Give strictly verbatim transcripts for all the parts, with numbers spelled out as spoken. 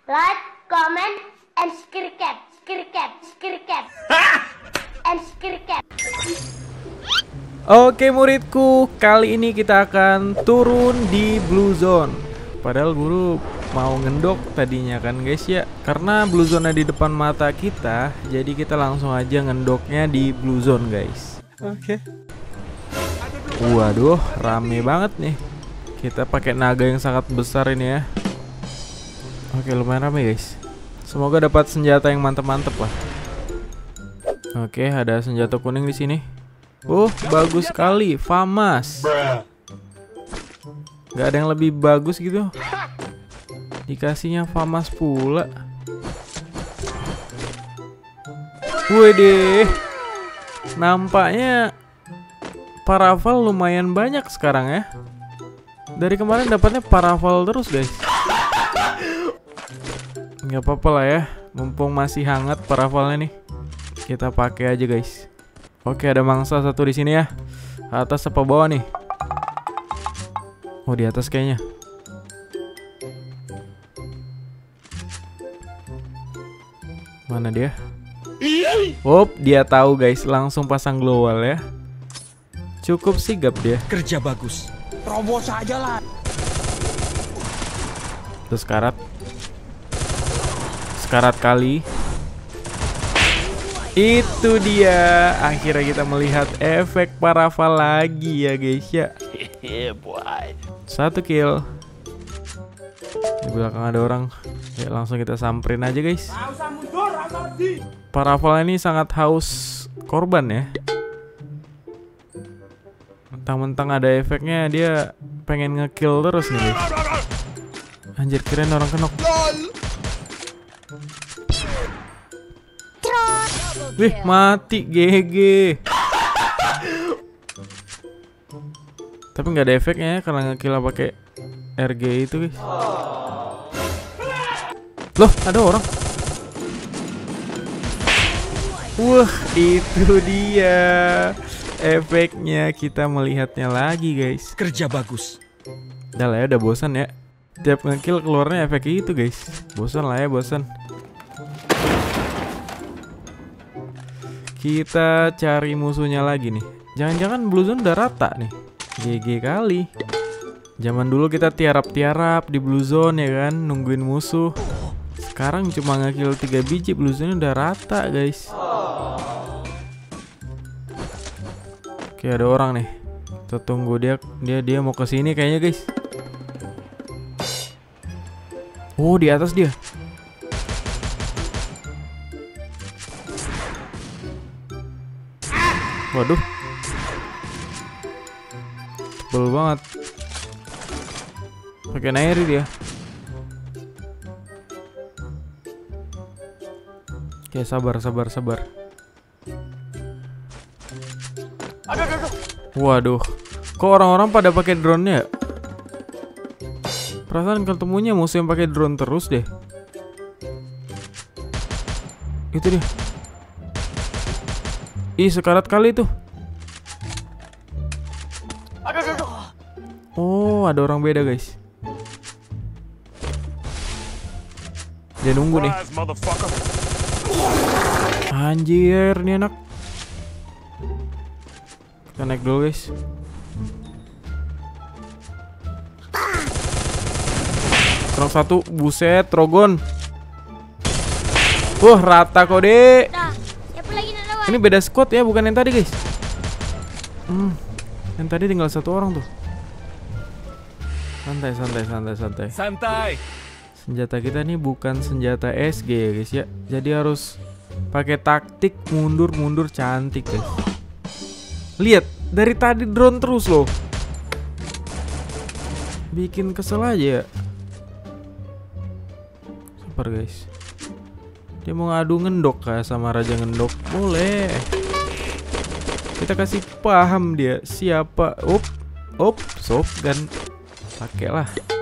like, comment, and subscribe, subscribe, subscribe, and subscribe. Oke muridku, kali ini kita akan turun di Blue Zone. Padahal guru mau ngendok tadinya kan guys ya, karena Blue Zone di depan mata kita, jadi kita langsung aja ngendoknya di Blue Zone guys. Oke. Waduh, rame banget nih. Kita pakai naga yang sangat besar ini ya. Oke, lumayan rame guys. Semoga dapat senjata yang mantep-mantep lah. Oke, ada senjata kuning di sini. Oh, bagus sekali, FAMAS. Gak ada yang lebih bagus gitu. Dikasihnya FAMAS pula. Wede, nampaknya Paraval lumayan banyak sekarang ya. Dari kemarin dapatnya Paraval terus guys. Gak apa-apa lah ya, mumpung masih hangat Paravalnya nih. Kita pakai aja guys. Oke, ada mangsa satu di sini ya. Atas apa bawah nih? Oh, di atas kayaknya. Mana dia? Wop, dia tahu guys. Langsung pasang glowal ya. Cukup sigap dia. Kerja bagus. Terobos aja lah. Terus karat. Sekarat kali. Itu dia, akhirnya kita melihat efek Paraval lagi ya guys ya. Satu kill. Di belakang ada orang. Ya langsung kita samperin aja guys. Paraval ini sangat haus korban ya. Mentang-mentang ada efeknya, dia pengen ngekill terus nih guys. Anjir, kirain orang kenok. Wih, mati G G. Tapi nggak ada efeknya ya, karena ngekill pakai R G itu guys. Loh, ada orang. Wah, itu dia efeknya, kita melihatnya lagi guys. Kerja bagus. Udah lah ya, udah bosan ya. Tiap ngekill keluarnya efek itu guys. Bosan lah ya, bosan. Kita cari musuhnya lagi nih. Jangan-jangan Blue Zone udah rata nih. G G kali. Zaman dulu kita tiarap-tiarap di Blue Zone ya kan, nungguin musuh. Sekarang cuma ngekill tiga biji, Blue Zone udah rata guys. Oke, ada orang nih. Kita tunggu dia, dia dia mau ke sini kayaknya guys. Oh, di atas dia. Waduh, tebel banget. Pakai nairi dia. Oke, sabar, sabar, sabar. Waduh, kok orang-orang pada pakai drone-nya? Perasaan ketemunya musuh yang pakai drone terus deh. Itu dia. Ih, sekarat kali tuh. Oh, ada orang beda guys. Dia nunggu nih. Anjir, nih anak. Kita naik dulu guys. Terus satu, buset, Trogon. Wah, rata kok dek. Ini beda squad ya, bukan yang tadi guys. Hmm, yang tadi tinggal satu orang tuh. Santai, santai, santai, santai. Santai. Senjata kita nih bukan senjata S G ya guys ya. Jadi harus pakai taktik mundur-mundur cantik guys. Lihat, dari tadi drone terus loh. Bikin kesel aja ya. Sabar guys. Dia mau ngadu ngendok kah sama Raja Ngendok? Boleh. Kita kasih paham dia siapa. Up, up, shotgun. Pakailah.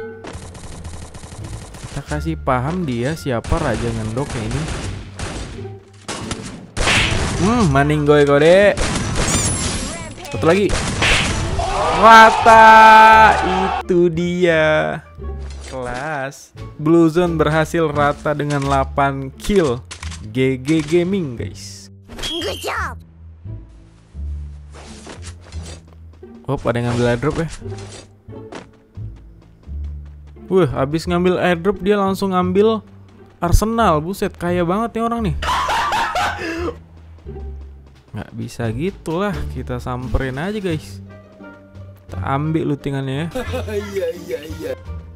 Kita kasih paham dia siapa Raja Ngendok ini. Hmm, maninggoy kode. Satu lagi. Rata, itu dia. kelas. Blue Zone berhasil rata dengan delapan kill. G G Gaming guys. Good job. Oh, ada yang ngambil airdrop ya. Wah, abis ngambil airdrop dia langsung ngambil Arsenal. Buset, kaya banget nih orang nih. Nggak bisa gitulah, kita samperin aja guys. Kita ambil lootingannya ya. Iya iya iya.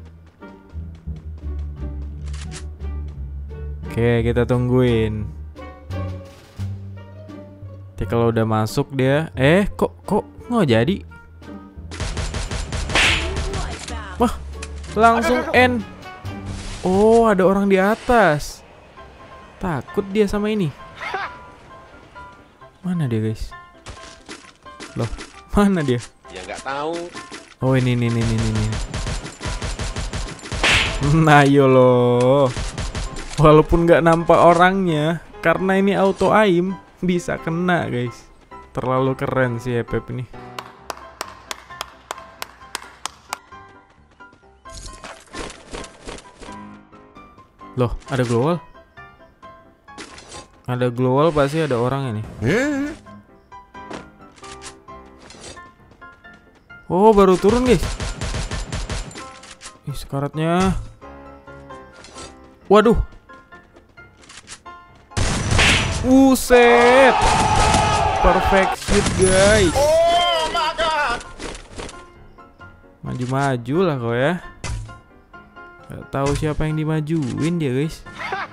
Oke, kita tungguin. Nanti kalau udah masuk dia, eh kok kok nggak jadi? Wah, langsung end. Oh, ada orang di atas. Takut dia sama ini. Mana dia guys? Loh, mana dia? Ya nggak tahu. Oh ini ini ini ini ini. Nah yo loh. Walaupun nggak nampak orangnya, karena ini auto aim bisa kena guys. Terlalu keren sih Epep ini. Loh, ada global? Ada global pasti ada orang ini. Oh, baru turun guys. Ih, sekaratnya. Waduh. Buset. Perfect shoot guys. Oh my god. Maju-maju lah kau ya. Gak tahu siapa yang dimajuin dia guys.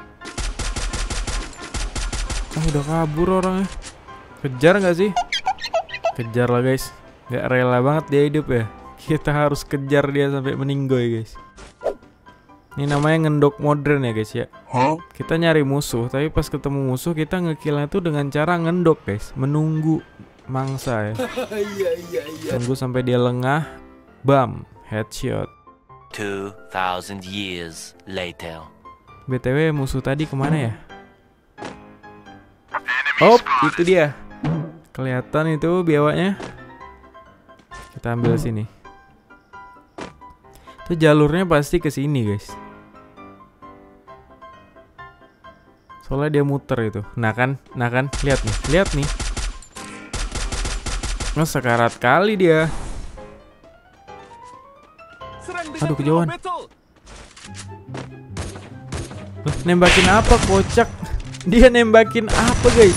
Ah, udah kabur orangnya. Kejar nggak sih? Kejar lah guys. Gak rela banget dia hidup ya. Kita harus kejar dia sampai meninggoy guys. Ini namanya ngendok modern ya guys ya. Huh? Kita nyari musuh, tapi pas ketemu musuh kita ngekillnya tuh dengan cara ngendok guys. Menunggu mangsa ya. Iya iya iya. Tunggu sampai dia lengah. Bam, headshot. two thousand years later. B T W musuh tadi kemana ya? Oh, itu dia. Kelihatan itu biawaknya. Kita ambil sini. Itu jalurnya pasti ke sini guys. Soalnya dia muter itu. Nah kan, nah kan, lihat nih, lihat nih. Nah, sekarat kali dia. Aduh, kejauhan. Loh, nembakin apa kocak? Dia nembakin apa guys?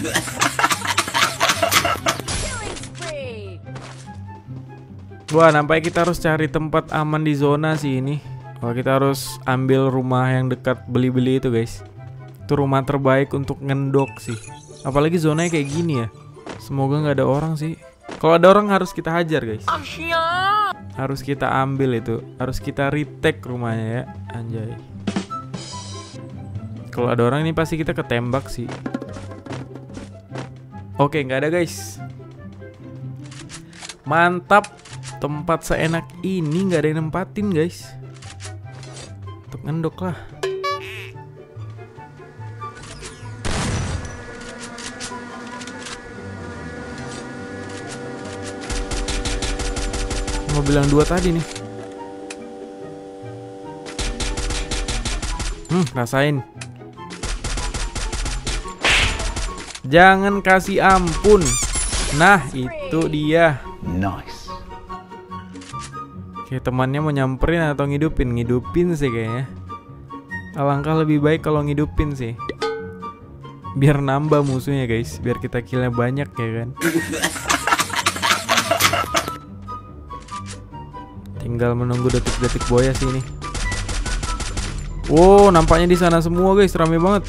Wah, nampaknya kita harus cari tempat aman di zona sih ini. Wah, kita harus ambil rumah yang dekat beli-beli itu guys. Itu rumah terbaik untuk ngendok sih. Apalagi zonanya kayak gini ya. Semoga nggak ada orang sih. Kalau ada orang harus kita hajar guys. Harus kita ambil itu. Harus kita retake rumahnya ya. Anjay. Kalau ada orang ini pasti kita ketembak sih. Oke, nggak ada guys. Mantap. Tempat seenak ini nggak ada yang nempatin guys. Untuk ngendok lah. Mau bilang dua tadi nih. Hmm, rasain. Jangan kasih ampun. Nah, itu dia. Nice. Oke, temannya mau nyamperin atau ngidupin? Ngidupin sih kayaknya. Alangkah lebih baik kalau ngidupin sih. Biar nambah musuhnya guys. Biar kita killnya banyak ya kan. Tinggal menunggu detik-detik boya sih ini. Wow, nampaknya di sana semua guys, rame banget.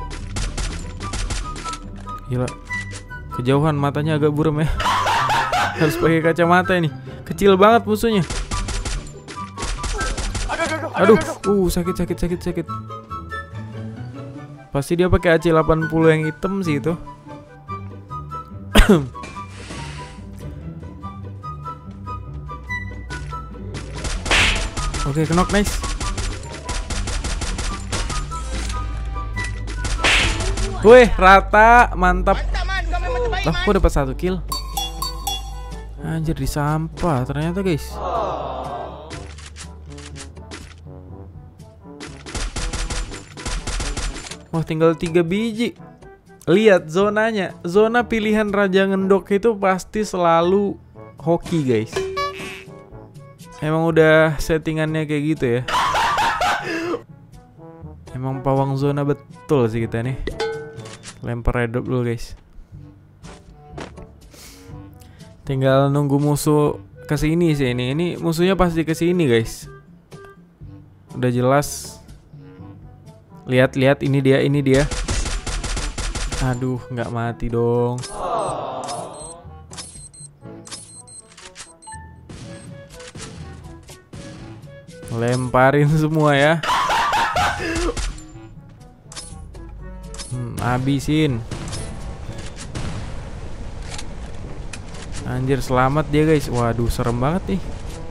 Gila. Kejauhan matanya agak buram ya. Harus pakai kacamata ini. Kecil banget musuhnya. Aduh, uh sakit sakit sakit sakit. Pasti dia pakai A C delapan puluh yang hitam sih itu. Oke, knock, nice. Wih, rata, mantap. Lah, kok dapat satu kill? Anjir, di sampah ternyata guys. Wah, tinggal tiga biji. Lihat zonanya. Zona pilihan Raja Ngendok itu pasti selalu hoki, guys. Emang udah settingannya kayak gitu ya. Emang pawang zona betul sih kita nih. Lempar redup dulu, guys. Tinggal nunggu musuh kesini sih ini. Ini musuhnya pasti kesini, guys. Udah jelas. Lihat-lihat, ini dia, ini dia. Aduh, nggak mati dong. Lemparin semua ya. Hmm, habisin. Anjir, selamat dia, guys. Waduh, serem banget nih.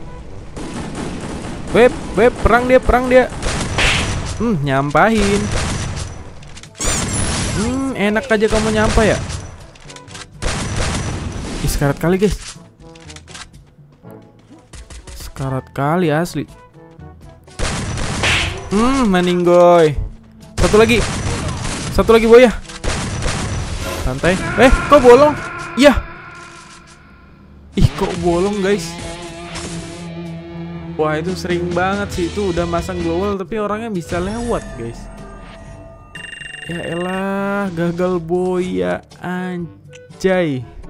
Web, web, perang dia, perang dia. Hmm, nyampahin. Hmm, enak aja kamu nyampah ya. Ih, sekarat kali, guys. Sekarat kali asli. Hmm, meninggoy. Satu lagi. Satu lagi, boy ya. Santai. Eh, kok bolong? Iya. Ih, kok bolong, guys. Wah, itu sering banget sih. Itu udah masang global tapi orangnya bisa lewat, guys. Ya elah, gagal boy ya, anjay.